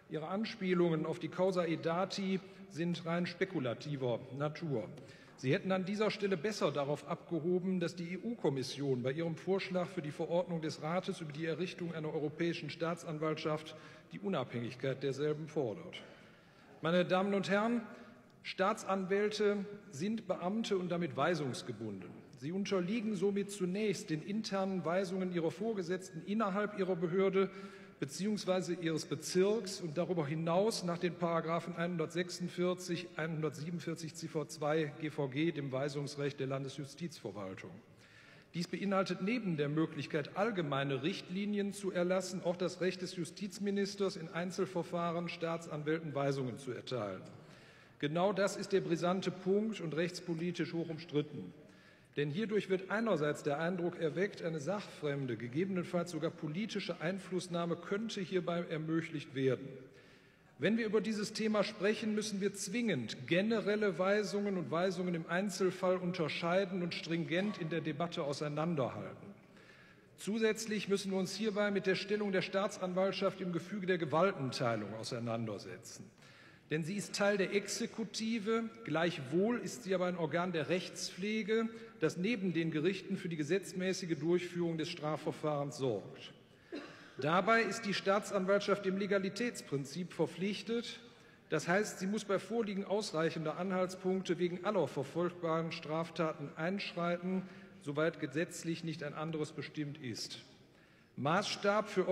Ihre Anspielungen auf die Causa Edati sind rein spekulativer Natur. Sie hätten an dieser Stelle besser darauf abgehoben, dass die EU-Kommission bei ihrem Vorschlag für die Verordnung des Rates über die Errichtung einer europäischen Staatsanwaltschaft die Unabhängigkeit derselben fordert. Meine Damen und Herren, Staatsanwälte sind Beamte und damit weisungsgebunden. Sie unterliegen somit zunächst den internen Weisungen ihrer Vorgesetzten innerhalb ihrer Behörde bzw. ihres Bezirks und darüber hinaus nach den Paragraphen 146, 147 Ziffer 2 GVG, dem Weisungsrecht der Landesjustizverwaltung. Dies beinhaltet neben der Möglichkeit, allgemeine Richtlinien zu erlassen, auch das Recht des Justizministers, in Einzelverfahren Staatsanwälten Weisungen zu erteilen. Genau das ist der brisante Punkt und rechtspolitisch hoch umstritten. Denn hierdurch wird einerseits der Eindruck erweckt, eine sachfremde, gegebenenfalls sogar politische Einflussnahme könnte hierbei ermöglicht werden. Wenn wir über dieses Thema sprechen, müssen wir zwingend generelle Weisungen und Weisungen im Einzelfall unterscheiden und stringent in der Debatte auseinanderhalten. Zusätzlich müssen wir uns hierbei mit der Stellung der Staatsanwaltschaft im Gefüge der Gewaltenteilung auseinandersetzen. Denn sie ist Teil der Exekutive, gleichwohl ist sie aber ein Organ der Rechtspflege, das neben den Gerichten für die gesetzmäßige Durchführung des Strafverfahrens sorgt. Dabei ist die Staatsanwaltschaft dem Legalitätsprinzip verpflichtet. Das heißt, sie muss bei Vorliegen ausreichender Anhaltspunkte wegen aller verfolgbaren Straftaten einschreiten, soweit gesetzlich nicht ein anderes bestimmt ist. Maßstab für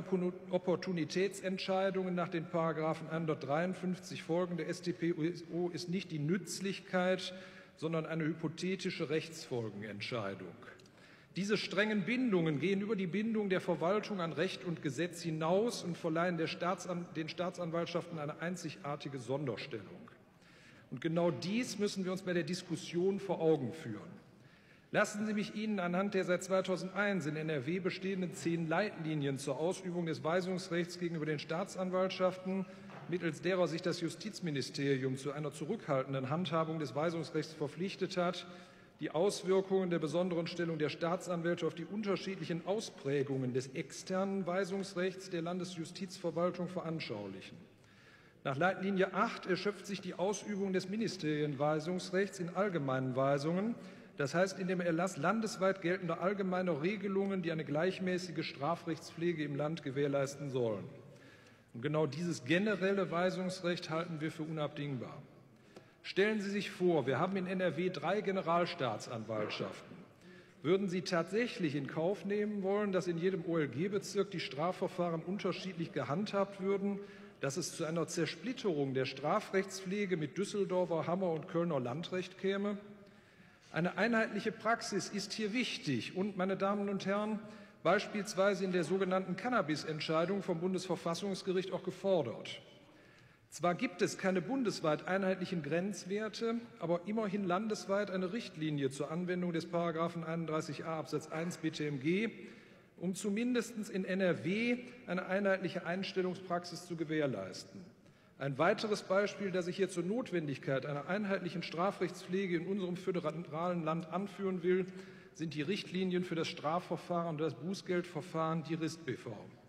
Opportunitätsentscheidungen nach den Paragraphen 153 folgende StPO ist nicht die Nützlichkeit, sondern eine hypothetische Rechtsfolgenentscheidung. Diese strengen Bindungen gehen über die Bindung der Verwaltung an Recht und Gesetz hinaus und verleihen den Staatsanwaltschaften eine einzigartige Sonderstellung. Und genau dies müssen wir uns bei der Diskussion vor Augen führen. Lassen Sie mich Ihnen anhand der seit 2001 in NRW bestehenden 10 Leitlinien zur Ausübung des Weisungsrechts gegenüber den Staatsanwaltschaften, mittels derer sich das Justizministerium zu einer zurückhaltenden Handhabung des Weisungsrechts verpflichtet hat, die Auswirkungen der besonderen Stellung der Staatsanwälte auf die unterschiedlichen Ausprägungen des externen Weisungsrechts der Landesjustizverwaltung veranschaulichen. Nach Leitlinie 8 erschöpft sich die Ausübung des Ministerienweisungsrechts in allgemeinen Weisungen, das heißt in dem Erlass landesweit geltender allgemeiner Regelungen, die eine gleichmäßige Strafrechtspflege im Land gewährleisten sollen. Und genau dieses generelle Weisungsrecht halten wir für unabdingbar. Stellen Sie sich vor, wir haben in NRW 3 Generalstaatsanwaltschaften. Würden Sie tatsächlich in Kauf nehmen wollen, dass in jedem OLG-Bezirk die Strafverfahren unterschiedlich gehandhabt würden, dass es zu einer Zersplitterung der Strafrechtspflege mit Düsseldorfer, Hammer und Kölner Landrecht käme? Eine einheitliche Praxis ist hier wichtig und, meine Damen und Herren, beispielsweise in der sogenannten Cannabis-Entscheidung vom Bundesverfassungsgericht auch gefordert. Zwar gibt es keine bundesweit einheitlichen Grenzwerte, aber immerhin landesweit eine Richtlinie zur Anwendung des § 31a Absatz 1 BTMG, um zumindest in NRW eine einheitliche Einstellungspraxis zu gewährleisten. Ein weiteres Beispiel, das ich hier zur Notwendigkeit einer einheitlichen Strafrechtspflege in unserem föderalen Land anführen will, sind die Richtlinien für das Strafverfahren und das Bußgeldverfahren, die RIST-BV.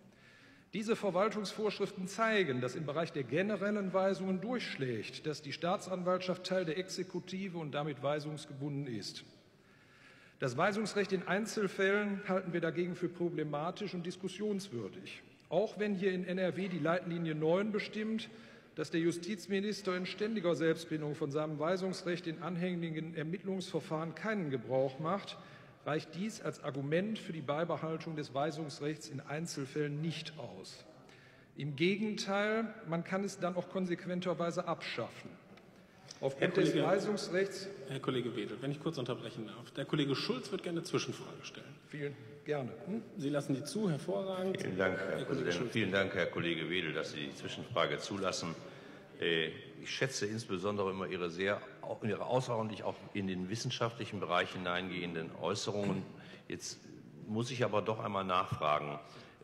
Diese Verwaltungsvorschriften zeigen, dass im Bereich der generellen Weisungen durchschlägt, dass die Staatsanwaltschaft Teil der Exekutive und damit weisungsgebunden ist. Das Weisungsrecht in Einzelfällen halten wir dagegen für problematisch und diskussionswürdig. Auch wenn hier in NRW die Leitlinie 9 bestimmt, dass der Justizminister in ständiger Selbstbindung von seinem Weisungsrecht in anhängigen Ermittlungsverfahren keinen Gebrauch macht, reicht dies als Argument für die Beibehaltung des Weisungsrechts in Einzelfällen nicht aus. Im Gegenteil, man kann es dann auch konsequenterweise abschaffen. Aufgrund des Weisungsrechts.
Herr Kollege Wedel, wenn ich kurz unterbrechen darf. Der Kollege Schulz wird gerne eine Zwischenfrage stellen.
Vielen gerne.
Sie lassen die zu, hervorragend.
Vielen Dank, Herr Präsident. Vielen Dank, Herr Kollege Wedel, dass Sie die Zwischenfrage zulassen. Ich schätze insbesondere immer Ihre außerordentlich auch in den wissenschaftlichen Bereich hineingehenden Äußerungen. Jetzt muss ich aber doch einmal nachfragen.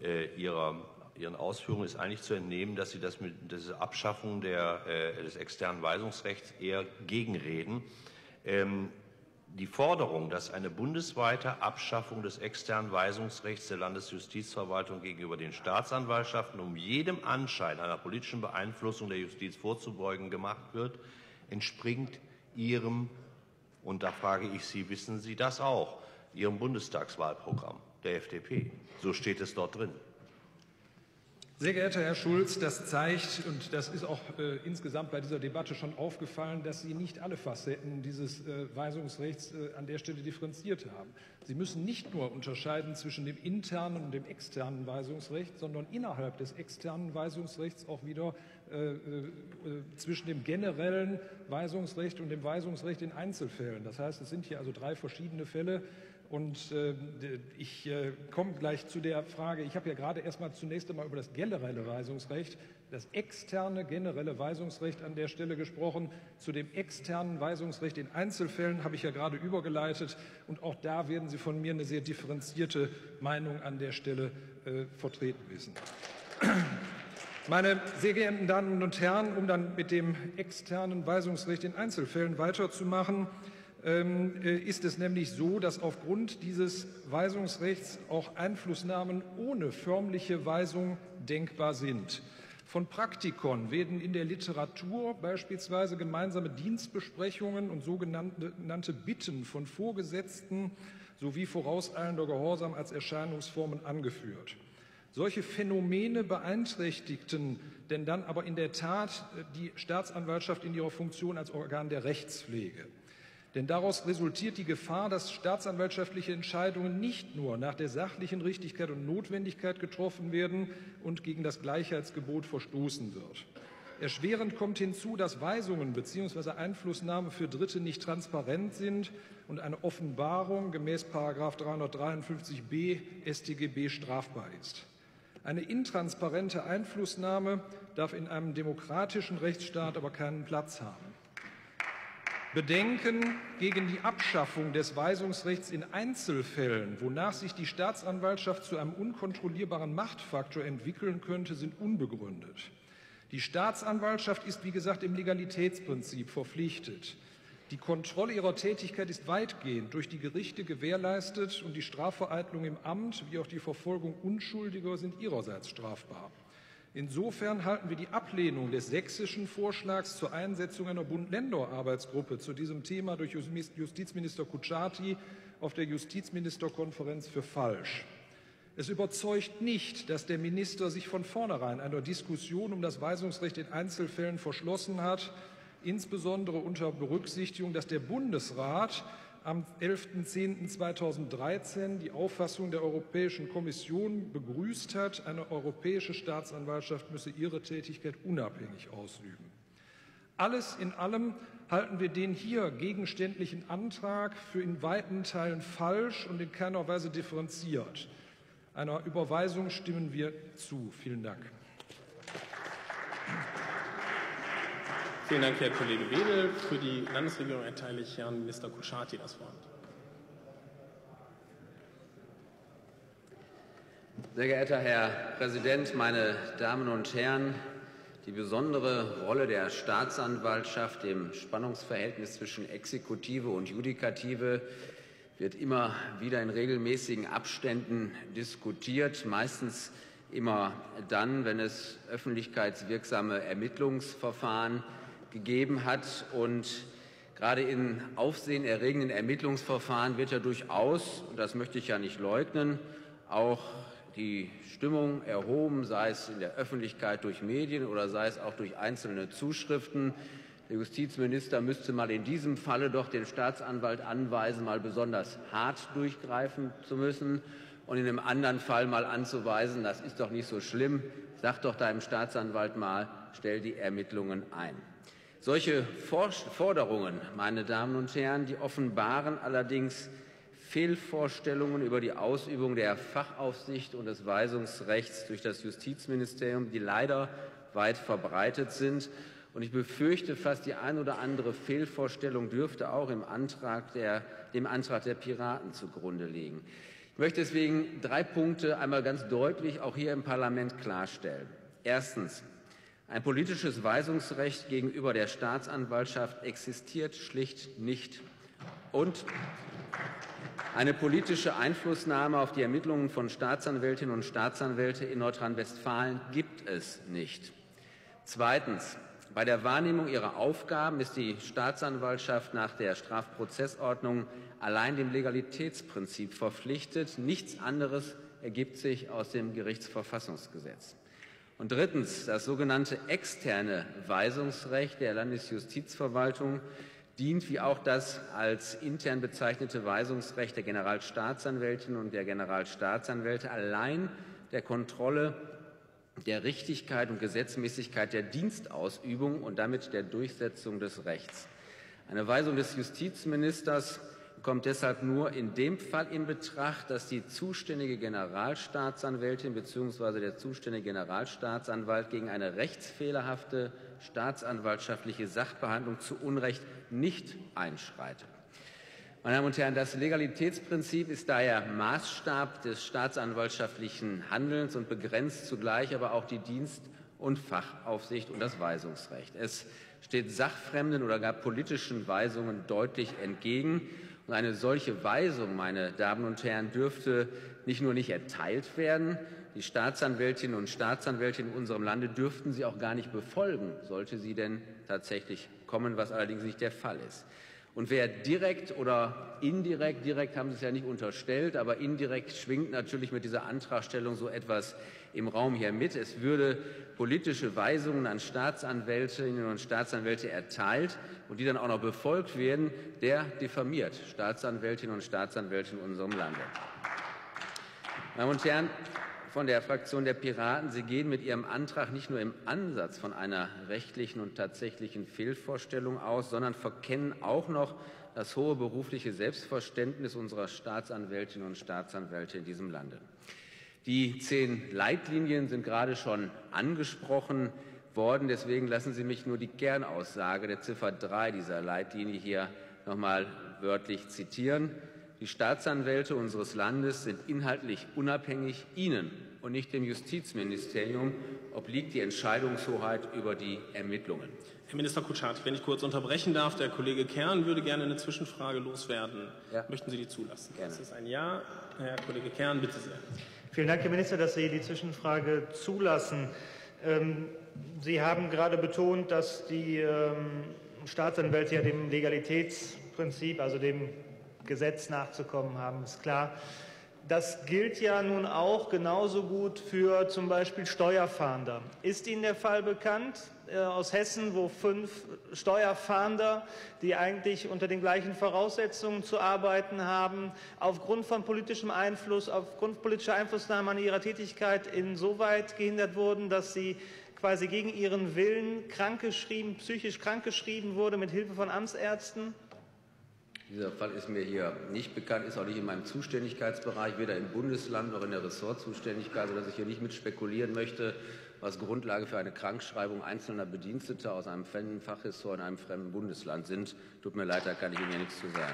Ihren Ausführungen ist eigentlich zu entnehmen, dass Sie das mit dieser Abschaffung des externen Weisungsrechts eher gegenreden. Die Forderung, dass eine bundesweite Abschaffung des externen Weisungsrechts der Landesjustizverwaltung gegenüber den Staatsanwaltschaften, um jedem Anschein einer politischen Beeinflussung der Justiz vorzubeugen, gemacht wird, entspringt Ihrem, und da frage ich Sie, wissen Sie das auch, Ihrem Bundestagswahlprogramm der FDP. So steht es dort drin.
Sehr geehrter Herr Schulz, das zeigt, und das ist auch insgesamt bei dieser Debatte schon aufgefallen, dass Sie nicht alle Facetten dieses Weisungsrechts an der Stelle differenziert haben. Sie müssen nicht nur unterscheiden zwischen dem internen und dem externen Weisungsrecht, sondern innerhalb des externen Weisungsrechts auch wieder zwischen dem generellen Weisungsrecht und dem Weisungsrecht in Einzelfällen. Das heißt, es sind hier also 3 verschiedene Fälle. Und ich komme gleich zu der Frage, ich habe ja gerade zunächst einmal über das generelle Weisungsrecht, das externe generelle Weisungsrecht an der Stelle gesprochen. Zu dem externen Weisungsrecht in Einzelfällen habe ich ja gerade übergeleitet. Und auch da werden Sie von mir eine sehr differenzierte Meinung an der Stelle vertreten wissen. Meine sehr geehrten Damen und Herren, um dann mit dem externen Weisungsrecht in Einzelfällen weiterzumachen, ist es nämlich so, dass aufgrund dieses Weisungsrechts auch Einflussnahmen ohne förmliche Weisung denkbar sind. Von Praktikern werden in der Literatur beispielsweise gemeinsame Dienstbesprechungen und sogenannte Bitten von Vorgesetzten sowie vorauseilender Gehorsam als Erscheinungsformen angeführt. Solche Phänomene beeinträchtigten denn dann aber in der Tat die Staatsanwaltschaft in ihrer Funktion als Organ der Rechtspflege. Denn daraus resultiert die Gefahr, dass staatsanwaltschaftliche Entscheidungen nicht nur nach der sachlichen Richtigkeit und Notwendigkeit getroffen werden und gegen das Gleichheitsgebot verstoßen wird. Erschwerend kommt hinzu, dass Weisungen bzw. Einflussnahme für Dritte nicht transparent sind und eine Offenbarung gemäß § 353b StGB strafbar ist. Eine intransparente Einflussnahme darf in einem demokratischen Rechtsstaat aber keinen Platz haben. Bedenken gegen die Abschaffung des Weisungsrechts in Einzelfällen, wonach sich die Staatsanwaltschaft zu einem unkontrollierbaren Machtfaktor entwickeln könnte, sind unbegründet. Die Staatsanwaltschaft ist, wie gesagt, im Legalitätsprinzip verpflichtet. Die Kontrolle ihrer Tätigkeit ist weitgehend durch die Gerichte gewährleistet und die Strafvereitlung im Amt wie auch die Verfolgung Unschuldiger sind ihrerseits strafbar. Insofern halten wir die Ablehnung des sächsischen Vorschlags zur Einsetzung einer Bund-Länder-Arbeitsgruppe zu diesem Thema durch Justizminister Kutschaty auf der Justizministerkonferenz für falsch. Es überzeugt nicht, dass der Minister sich von vornherein einer Diskussion um das Weisungsrecht in Einzelfällen verschlossen hat, insbesondere unter Berücksichtigung, dass der Bundesrat am 11.10.2013 die Auffassung der Europäischen Kommission begrüßt hat, eine europäische Staatsanwaltschaft müsse ihre Tätigkeit unabhängig ausüben. Alles in allem halten wir den hier gegenständlichen Antrag für in weiten Teilen falsch und in keiner Weise differenziert. Einer Überweisung stimmen wir zu. Vielen Dank.
Vielen Dank, Herr Kollege Wedel. Für die Landesregierung erteile ich Herrn Minister Kutschaty das Wort.
Sehr geehrter Herr Präsident, meine Damen und Herren! Die besondere Rolle der Staatsanwaltschaft im Spannungsverhältnis zwischen Exekutive und Judikative wird immer wieder in regelmäßigen Abständen diskutiert, meistens immer dann, wenn es öffentlichkeitswirksame Ermittlungsverfahren gegeben hat. Und gerade in aufsehenerregenden Ermittlungsverfahren wird ja durchaus, und das möchte ich ja nicht leugnen, auch die Stimmung erhoben, sei es in der Öffentlichkeit durch Medien oder sei es auch durch einzelne Zuschriften. Der Justizminister müsste mal in diesem Falle doch den Staatsanwalt anweisen, mal besonders hart durchgreifen zu müssen und in einem anderen Fall mal anzuweisen, das ist doch nicht so schlimm, sag doch deinem Staatsanwalt mal, stell die Ermittlungen ein. Solche Forderungen, meine Damen und Herren, die offenbaren allerdings Fehlvorstellungen über die Ausübung der Fachaufsicht und des Weisungsrechts durch das Justizministerium, die leider weit verbreitet sind. Und ich befürchte fast, die ein oder andere Fehlvorstellung dürfte auch dem Antrag der Piraten zugrunde liegen. Ich möchte deswegen 3 Punkte einmal ganz deutlich auch hier im Parlament klarstellen. Erstens. Ein politisches Weisungsrecht gegenüber der Staatsanwaltschaft existiert schlicht nicht. Und eine politische Einflussnahme auf die Ermittlungen von Staatsanwältinnen und Staatsanwälten in Nordrhein-Westfalen gibt es nicht. Zweitens. Bei der Wahrnehmung ihrer Aufgaben ist die Staatsanwaltschaft nach der Strafprozessordnung allein dem Legalitätsprinzip verpflichtet. Nichts anderes ergibt sich aus dem Gerichtsverfassungsgesetz. Und drittens, das sogenannte externe Weisungsrecht der Landesjustizverwaltung dient, wie auch das als intern bezeichnete Weisungsrecht der Generalstaatsanwältinnen und der Generalstaatsanwälte, allein der Kontrolle der Richtigkeit und Gesetzmäßigkeit der Dienstausübung und damit der Durchsetzung des Rechts. Eine Weisung des Justizministers kommt deshalb nur in dem Fall in Betracht, dass die zuständige Generalstaatsanwältin bzw. der zuständige Generalstaatsanwalt gegen eine rechtsfehlerhafte staatsanwaltschaftliche Sachbehandlung zu Unrecht nicht einschreitet. Meine Damen und Herren, das Legalitätsprinzip ist daher Maßstab des staatsanwaltschaftlichen Handelns und begrenzt zugleich aber auch die Dienst- und Fachaufsicht und das Weisungsrecht. Es steht sachfremden oder gar politischen Weisungen deutlich entgegen. Und eine solche Weisung, meine Damen und Herren, dürfte nicht nur nicht erteilt werden, die Staatsanwältinnen und Staatsanwälte in unserem Lande dürften sie auch gar nicht befolgen, sollte sie denn tatsächlich kommen, was allerdings nicht der Fall ist. Und wer direkt oder indirekt, direkt haben Sie es ja nicht unterstellt, aber indirekt schwingt natürlich mit dieser Antragstellung so etwas im Raum hier mit. Es würde politische Weisungen an Staatsanwältinnen und Staatsanwälte erteilt und die dann auch noch befolgt werden, der diffamiert Staatsanwältinnen und Staatsanwälte in unserem Lande. Meine Damen und Herren von der Fraktion der Piraten, Sie gehen mit Ihrem Antrag nicht nur im Ansatz von einer rechtlichen und tatsächlichen Fehlvorstellung aus, sondern verkennen auch noch das hohe berufliche Selbstverständnis unserer Staatsanwältinnen und Staatsanwälte in diesem Lande. Die 10 Leitlinien sind gerade schon angesprochen worden. Deswegen lassen Sie mich nur die Kernaussage der Ziffer 3 dieser Leitlinie hier noch einmal wörtlich zitieren. Die Staatsanwälte unseres Landes sind inhaltlich unabhängig. Ihnen und nicht dem Justizministerium obliegt die Entscheidungshoheit über die Ermittlungen.
Herr Minister Kutschaty, wenn ich kurz unterbrechen darf, der Kollege Kern würde gerne eine Zwischenfrage loswerden. Ja. Möchten Sie die zulassen?
Gerne.
Das ist ein Ja. Herr Kollege Kern, bitte sehr.
Vielen Dank, Herr Minister, dass Sie die Zwischenfrage zulassen. Sie haben gerade betont, dass die Staatsanwälte ja dem Legalitätsprinzip, also dem Gesetz nachzukommen haben, ist klar. Das gilt ja nun auch genauso gut für zum Beispiel Steuerfahnder. Ist Ihnen der Fall bekannt aus Hessen, wo 5 Steuerfahnder, die eigentlich unter den gleichen Voraussetzungen zu arbeiten haben, aufgrund von politischem Einfluss, aufgrund politischer Einflussnahme an ihrer Tätigkeit insoweit gehindert wurden, dass sie quasi gegen ihren Willen krankgeschrieben, psychisch krankgeschrieben wurde mit Hilfe von Amtsärzten?
Dieser Fall ist mir hier nicht bekannt, ist auch nicht in meinem Zuständigkeitsbereich, weder im Bundesland noch in der Ressortzuständigkeit, sodass ich hier nicht mit spekulieren möchte, was Grundlage für eine Krankschreibung einzelner Bediensteter aus einem fremden Fachressort in einem fremden Bundesland sind. Tut mir leid, da kann ich Ihnen ja nichts zu sagen.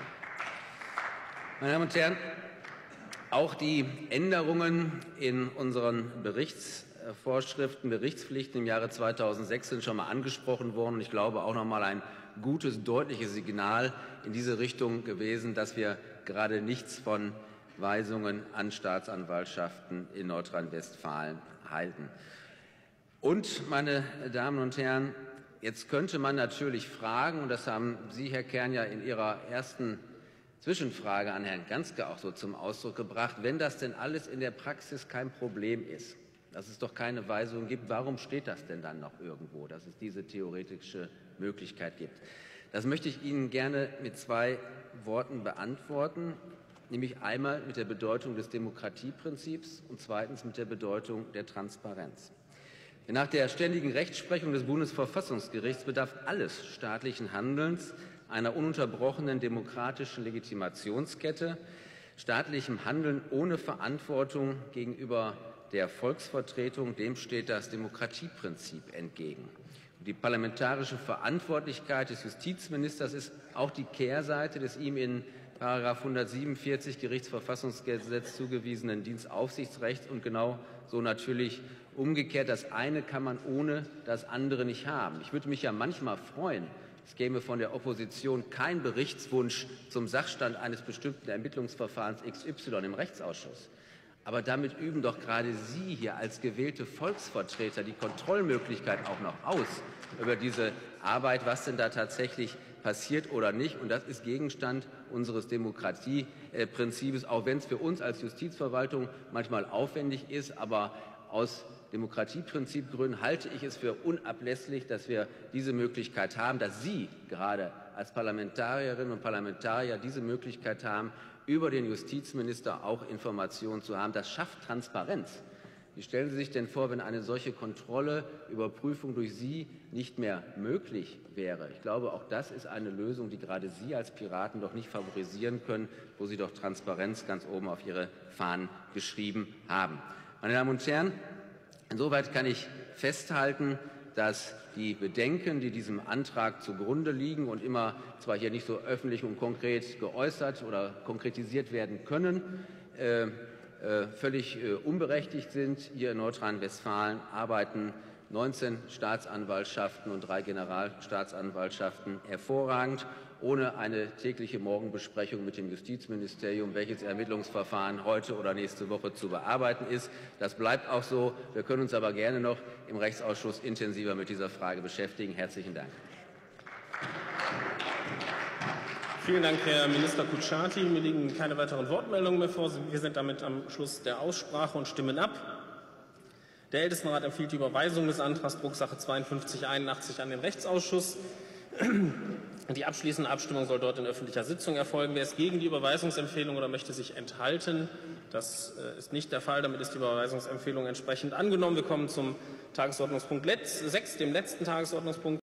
Meine Damen und Herren, auch die Änderungen in unseren Berichtsvorschriften, Berichtspflichten im Jahre 2006 sind schon mal angesprochen worden. Und ich glaube auch noch mal ein gutes, deutliches Signal in diese Richtung gewesen, dass wir gerade nichts von Weisungen an Staatsanwaltschaften in Nordrhein-Westfalen halten. Und, meine Damen und Herren, jetzt könnte man natürlich fragen, und das haben Sie, Herr Kern, ja in Ihrer ersten Zwischenfrage an Herrn Ganske auch so zum Ausdruck gebracht, wenn das denn alles in der Praxis kein Problem ist, dass es doch keine Weisung gibt, warum steht das denn dann noch irgendwo, dass es diese theoretische Möglichkeit gibt? Das möchte ich Ihnen gerne mit 2 Worten beantworten, nämlich einmal mit der Bedeutung des Demokratieprinzips und zweitens mit der Bedeutung der Transparenz. Denn nach der ständigen Rechtsprechung des Bundesverfassungsgerichts bedarf alles staatlichen Handelns einer ununterbrochenen demokratischen Legitimationskette, staatlichem Handeln ohne Verantwortung gegenüber der Volksvertretung, dem steht das Demokratieprinzip entgegen. Die parlamentarische Verantwortlichkeit des Justizministers ist auch die Kehrseite des ihm in § 147 Gerichtsverfassungsgesetz zugewiesenen Dienstaufsichtsrechts und genau so natürlich umgekehrt. Das eine kann man ohne das andere nicht haben. Ich würde mich ja manchmal freuen, es käme von der Opposition kein Berichtswunsch zum Sachstand eines bestimmten Ermittlungsverfahrens XY im Rechtsausschuss. Aber damit üben doch gerade Sie hier als gewählte Volksvertreter die Kontrollmöglichkeit auch noch aus über diese Arbeit, was denn da tatsächlich passiert oder nicht. Und das ist Gegenstand unseres Demokratieprinzips, auch wenn es für uns als Justizverwaltung manchmal aufwendig ist. Aber aus Demokratieprinzipgründen halte ich es für unablässlich, dass wir diese Möglichkeit haben, dass Sie gerade als Parlamentarierinnen und Parlamentarier diese Möglichkeit haben, über den Justizminister auch Informationen zu haben. Das schafft Transparenz. Wie stellen Sie sich denn vor, wenn eine solche Kontrolle, Überprüfung durch Sie nicht mehr möglich wäre? Ich glaube, auch das ist eine Lösung, die gerade Sie als Piraten doch nicht favorisieren können, wo Sie doch Transparenz ganz oben auf Ihre Fahnen geschrieben haben. Meine Damen und Herren, insoweit kann ich festhalten, dass die Bedenken, die diesem Antrag zugrunde liegen und immer zwar hier nicht so öffentlich und konkret geäußert oder konkretisiert werden können, völlig unberechtigt sind. Hier in Nordrhein-Westfalen arbeiten 19 Staatsanwaltschaften und 3 Generalstaatsanwaltschaften hervorragend, ohne eine tägliche Morgenbesprechung mit dem Justizministerium, welches Ermittlungsverfahren heute oder nächste Woche zu bearbeiten ist. Das bleibt auch so. Wir können uns aber gerne noch im Rechtsausschuss intensiver mit dieser Frage beschäftigen. Herzlichen Dank.
Vielen Dank, Herr Minister Kutschaty. Mir liegen keine weiteren Wortmeldungen mehr vor. Wir sind damit am Schluss der Aussprache und stimmen ab. Der Ältestenrat empfiehlt die Überweisung des Antrags Drucksache 5281 an den Rechtsausschuss. Die abschließende Abstimmung soll dort in öffentlicher Sitzung erfolgen. Wer ist gegen die Überweisungsempfehlung oder möchte sich enthalten? Das ist nicht der Fall. Damit ist die Überweisungsempfehlung entsprechend angenommen. Wir kommen zum Tagesordnungspunkt 6, dem letzten Tagesordnungspunkt.